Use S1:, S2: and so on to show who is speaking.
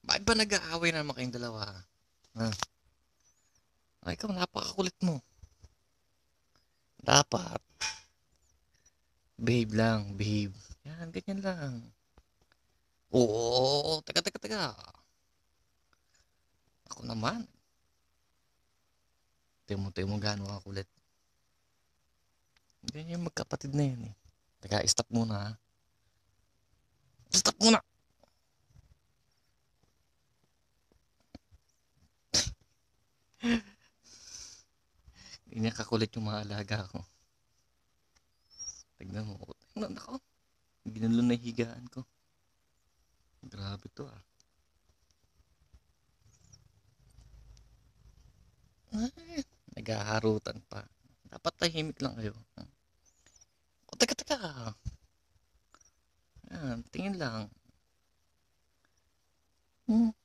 S1: Bakit ba nag-aaway na naman kayong dalawa? Ha? Ay, ikaw, napakakulit mo. Dapat, behave lang, behave. Yan, ganyan lang. Oo, teka. Ako naman. Timo gaano kakulit. Ganyan yung magkapatid na yun eh. Teka, stop muna ha. Stop muna! Hindi niya kakulit yung mga alaga ko. Tignan mo. Tignan ako. Ginalo na higaan ko. Grabe to ah. Ay, naghaharutan pa. Dapat tahimik lang kayo. O, teka. Yan, tingin lang.